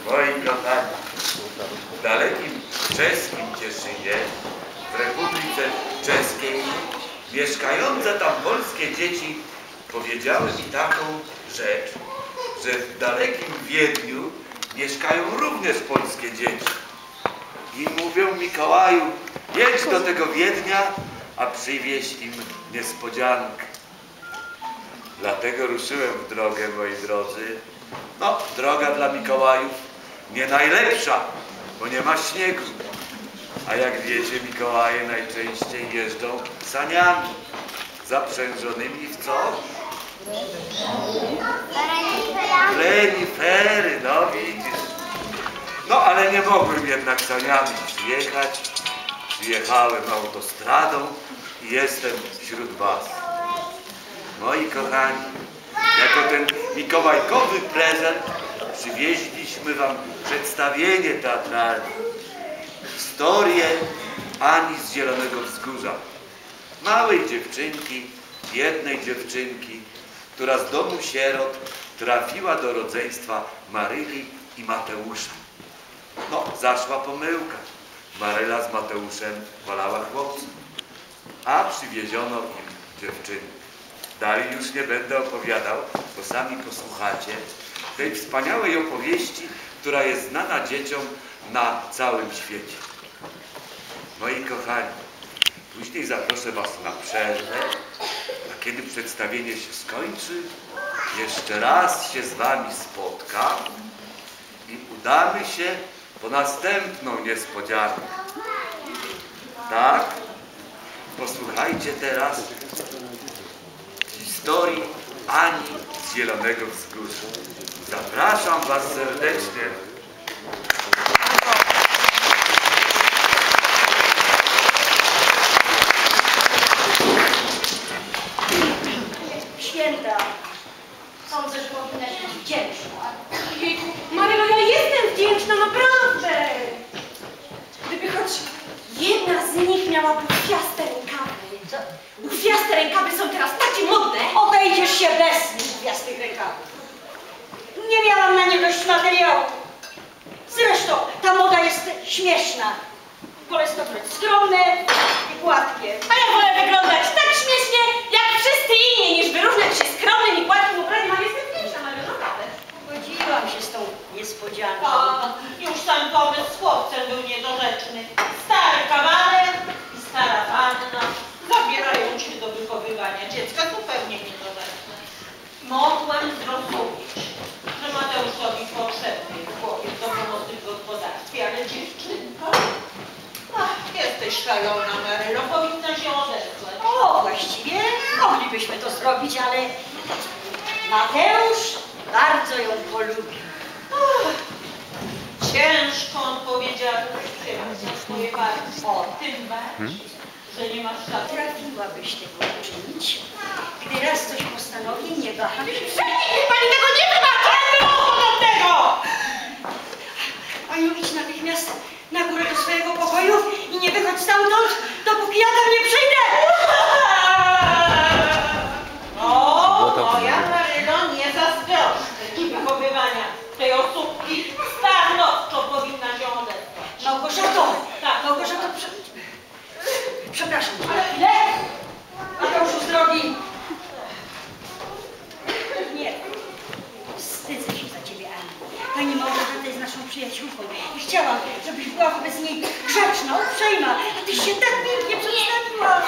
Moi kochani, w dalekim czeskim Cieszynie, w Republice Czeskiej, mieszkające tam polskie dzieci powiedziały mi taką rzecz, że w dalekim Wiedniu mieszkają również polskie dzieci. I mówią: Mikołaju, jedź do tego Wiednia, a przywieź im niespodziankę. Dlatego ruszyłem w drogę, moi drodzy. No, droga dla Mikołajów nie najlepsza, bo nie ma śniegu. A jak wiecie, Mikołaje najczęściej jeżdżą saniami zaprzężonymi w co? Renifery, no widzisz. No, ale nie mogłem jednak saniami przyjechać. Przyjechałem autostradą i jestem wśród was. Moi kochani, jako ten mikołajkowy prezent przywieźliśmy wam przedstawienie teatralne. Historię Ani z Zielonego Wzgórza. Małej dziewczynki, biednej dziewczynki, która z domu sierot trafiła do rodzeństwa Maryli i Mateusza. No, zaszła pomyłka. Maryla z Mateuszem wolała chłopców, a przywieziono im dziewczynę. Dalej już nie będę opowiadał, bo sami posłuchacie tej wspaniałej opowieści, która jest znana dzieciom na całym świecie. Moi kochani, później zaproszę was na przerwę, a kiedy przedstawienie się skończy, jeszcze raz się z wami spotkam i udamy się po następną niespodziankę. Tak? Posłuchajcie teraz historii Ani z Zielonego Wzgórza. Zapraszam was serdecznie. Święta, sądzę, że powinnaś być wdzięczna. Jejku, Marylo, ja jestem wdzięczna, naprawdę! Gdyby choć jedna z nich miała bufiaste rękawy. Co? Bufiaste rękawy są teraz takie modne. Obejdziesz się bez gwiazdnych rękawów. Nie miałam na nie dość materiału. Zresztą ta moda jest śmieszna. Wolę stopnieć skromne i gładkie. A ja wolę wyglądać tak śmiesznie, jak wszyscy inni, niż wyróżniać się skromnym i gładkim ubraniem, a jestem wdzięczna, Marylo, naprawdę. Godziłam się z tą niespodzianką. O, już sam pomysł z chłopcem był niedorzeczny. Stary kawaler i stara panna zabierają się do wychowywania dziecka zupełnie niedorzeczne. Mogłem zrozumieć, że Mateuszowi potrzebny jest chłopiec do pomocy w gospodarstwie, ale dziewczynka? Ach, jesteś szalona, Marylo, powinna się odesłać. O, właściwie moglibyśmy to zrobić, ale Mateusz bardzo ją polubił. Ciężko odpowiedzialność przyjąć za swoje barki. O, Tym bardziej, że nie masz żadnych. potrafiłabyś tego uczynić, gdy raz coś postanowi, nie waham się. Przecież pani tego nie wybaczy! do tego! Aniu, idź natychmiast na górę do swojego pokoju i nie wychodź stamtąd, dopóki ja tam nie przyjdę! O, moja Marylo nie zazdroszczy wychowywania tej osóbki. Stanowczo powinna się odezwać. Małgorzato! Tak. Małgorzato, przepraszam cię na chwilę. Mateuszu z drogi. Nie. Wstydzę się za ciebie, Aniu. Pani Małgorzata jest naszą przyjaciółką i chciałam, żebyś była wobec niej grzeczna, uprzejma, a tyś się tak pięknie przedstawiła.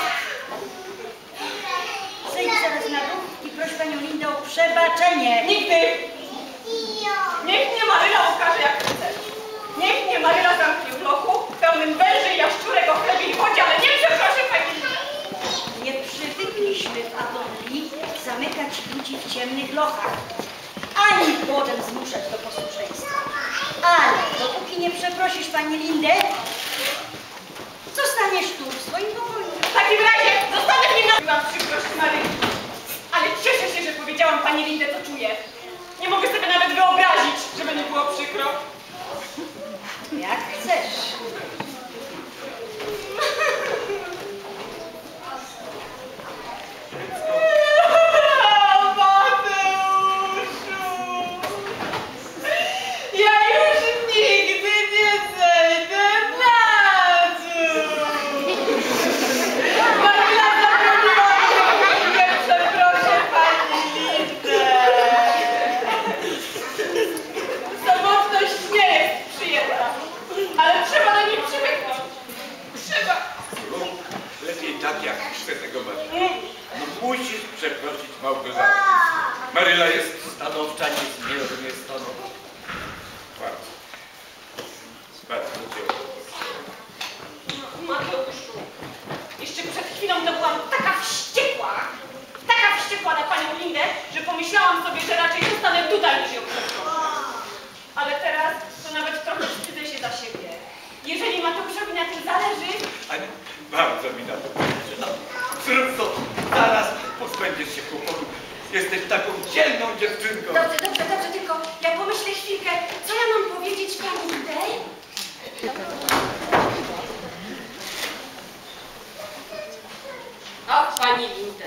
Zejdź zaraz na dół i proś panią Lindę o przebaczenie. Nigdy! Niech mnie Maryla ukaże, jak chce. Niech mnie Maryla zamknie w lochu, pełnym węży, jaszczurek, o chlebie i wodzie, ale nie przeproszę pani. Nie przywykliśmy w Agonii zamykać ludzi w ciemnych lochach, ani głodem zmuszać do posłuszeństwa. Ale dopóki nie przeprosisz pani Lindę, zostaniesz tu w swoim pokoju. W takim razie zostanę w nim na... Byłam przykrość Maryi, ale cieszę się, że powiedziałam pani Lindę, co czuję. Nie mogę sobie nawet wyobrazić, żeby mi było przykro. Jak chcesz. Ja już Maryla jest stanowcza, niezmiernie stanowcza. Bardzo. Bardzo cię. Mateuszu, jeszcze przed chwilą to byłam taka wściekła na panią Lindę, że pomyślałam sobie, że raczej zostanę tutaj niż ją przeprosić. Ale teraz to nawet trochę wstydzę się za siebie. Jeżeli Mateuszowi na tym zależy... Aniu, bardzo mi na to zależy. No, zrób to. Zaraz pozbędziesz się kłopotu. Jesteś taką dzielną dziewczynką. Dobrze, tylko ja pomyślę chwilkę, co ja mam powiedzieć pani Lidej? Ach, pani Lindę.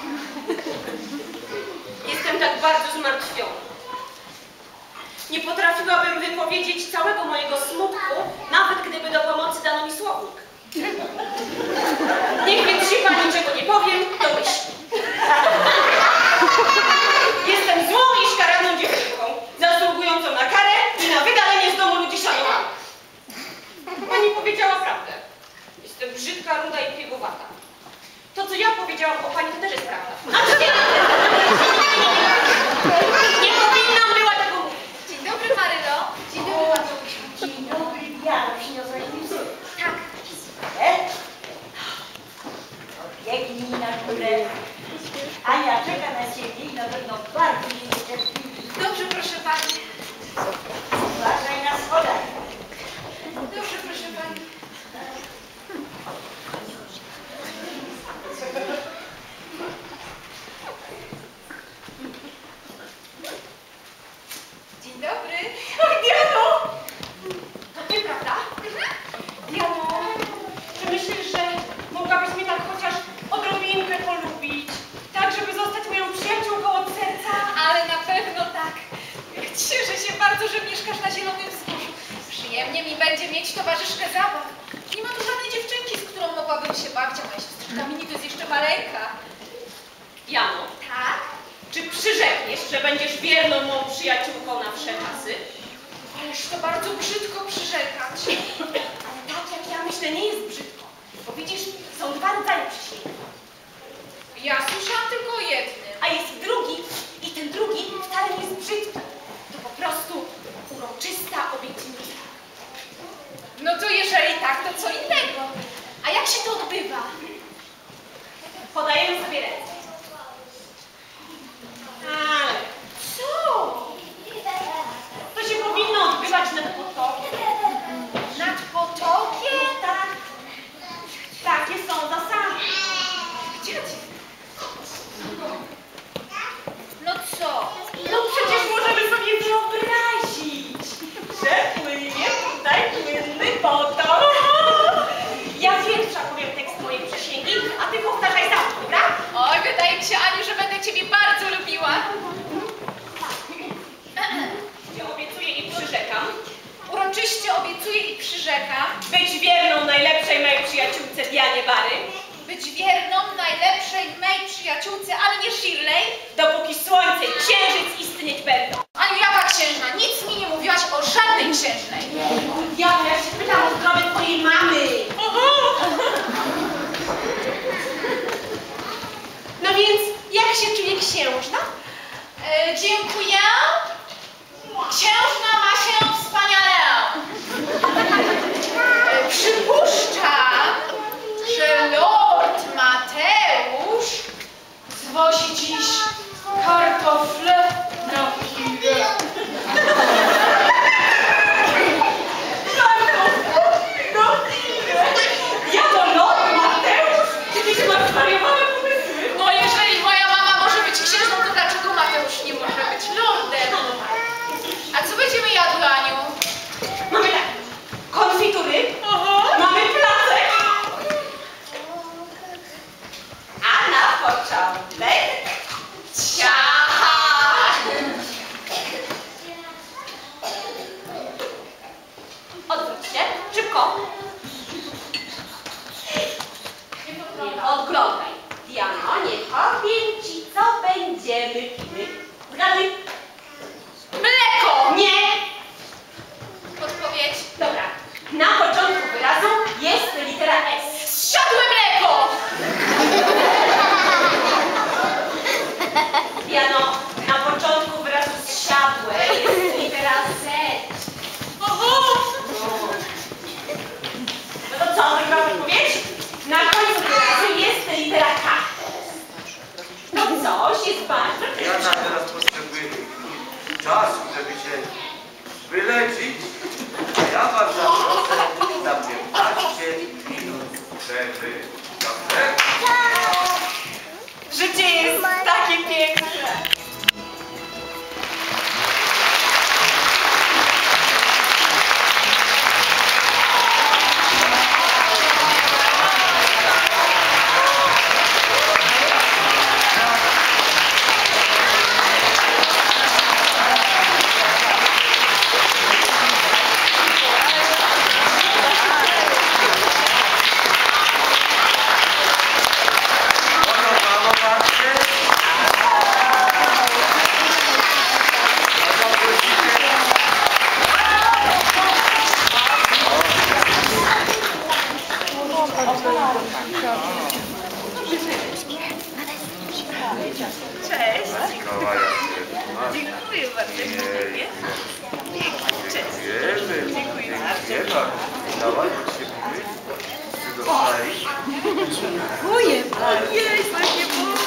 Jestem tak bardzo zmartwiona. Nie potrafiłabym wypowiedzieć całego mojego smutku, nawet gdyby do pomocy dano mi słownik. Niech więc się pani czego nie powiem, to myśli. Jestem złą i szkaradną dziewczynką, zasługującą na karę i na wydalenie z domu ludzi szanowanych. Pani powiedziała prawdę. Jestem brzydka, ruda i piegowata. To, co ja powiedziałam o pani, to też jest prawda. Znaczy nie powinnam była tego mówić. Dzień dobry, Marylo. Dzień dobry, Mateusiu. Dzień dobry, Diano, przyniosłaś mi wzór. Tak. Biegnij na górę. Ania czeka na ciebie i na pewno bardzo jej niecierpliwi. Dobrze, proszę pani. Uważaj na schodach. Dobrze, proszę pani. Dzień dobry. Ach, Diano! To ty, prawda? Diano, czy myślisz, że mogłabyś mnie tak chociaż odrobinkę polubić? Tak, żeby zostać moją przyjaciółką od serca? Ale na pewno tak. Cieszę się bardzo, że mieszkasz na Zielonym Wzgórzu. Przyjemnie mi będzie mieć towarzyszkę zabaw. Nie ma tu żadnej dziewczynki, z którą mogłabym się bawić, a moja siostrzyczka Mini to jest jeszcze maleńka. Diano, Tak? czy przyrzekniesz, że będziesz wierną mą przyjaciółką na wsze czasy? Ależ to bardzo brzydko przyrzekać. Ale tak jak ja myślę, nie jest brzydko. Bo widzisz, są dwa rodzaje przysięgi. Ja słyszałam tylko o jednym. A jest drugi i ten drugi wcale nie jest brzydki. To po prostu uroczysta obietnica. No to jeżeli tak, to co innego. A jak się to odbywa? Podajemy sobie ręce. Ale Co? to się powinno odbywać nad potokiem. Nad potokiem? Tak. Takie są zasady. Gdzie ty? No co? No przecież możemy sobie wyobrazić, że płynie tutaj płynny potok. Ja pierwsza powiem tekst mojej przysięgi, a ty powtarzaj za mną, dobra? Oj, wydaje mi się, Aniu, że będę ciebie bardzo lubiła. Ja obiecuję i przyrzekam Uroczyście obiecuję i przyrzekam być wierną najlepszej mojej przyjaciółce Dianie Bary, być wierną najlepszej mej przyjaciółce Annie Shirley. dopóki słońce i księżyc istnieć będą. Aniu, jaka księżna? Nic mi nie mówiłaś o żadnej księżnej. Ja się pytam o zdrowie twojej mamy. No więc, jak się czuje księżna? Dziękuję. Księżna ma się wspaniale. Przypuszczam, że Lord Mateusz zwozi dziś kartofle na chwilę. Ja to Lord Mateusz? Czy ty masz zwariowane pomysły? No jeżeli moja mama może być księżną, to dlaczego Mateusz nie może być lordem? A co będziemy jadły, Aniu? Mamy tak, konfitury, mamy placek, a na początek ciacha. Odwróć się, szybko. Nie podglądaj. Diano, nie powiem ci, co będziemy piły. Zgaduj. Mleko! Nie. Podpowiedź. Dobra, na początku wyrazu jest litera S. Zsiadłe mleko! Diano, na Siema, dawaj, bo się mówi. Ty dostali? Dziękuję, ojej, nie było.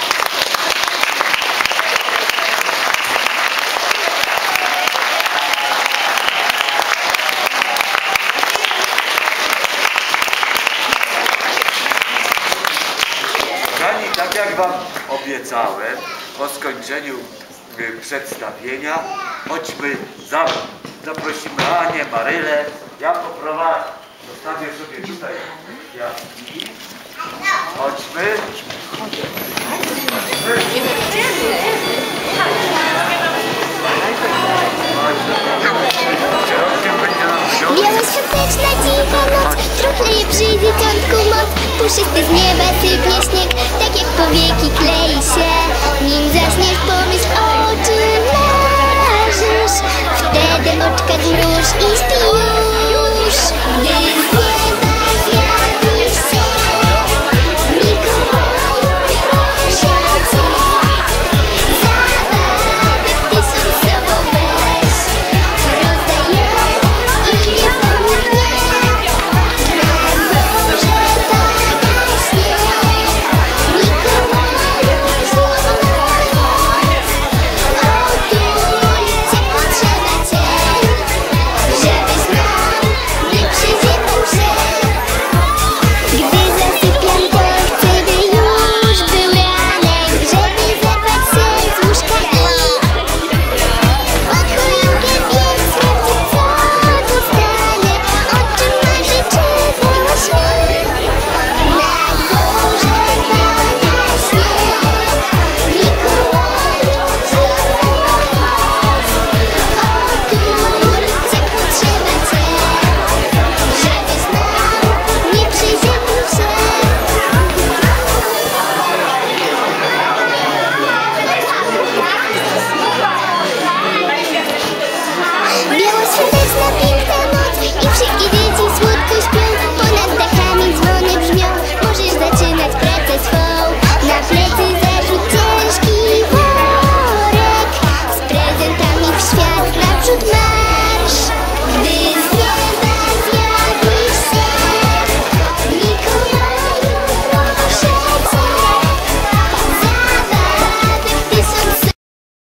Kochani, tak jak wam obiecałem, po skończeniu przedstawienia, chodźmy zaprosimy Anię, Marylę, ja poprowadzę, zostawię sobie tutaj kwiatki. Chodźmy. Białoświąteczna dzicha noc, truchleje przy dzieciątku moc. Puszysty z nieba sypnie śnieg, tak jak powieki klei się. Nim zaśniesz, pomyśl, o czym marzysz. Wtedy oczka zmruż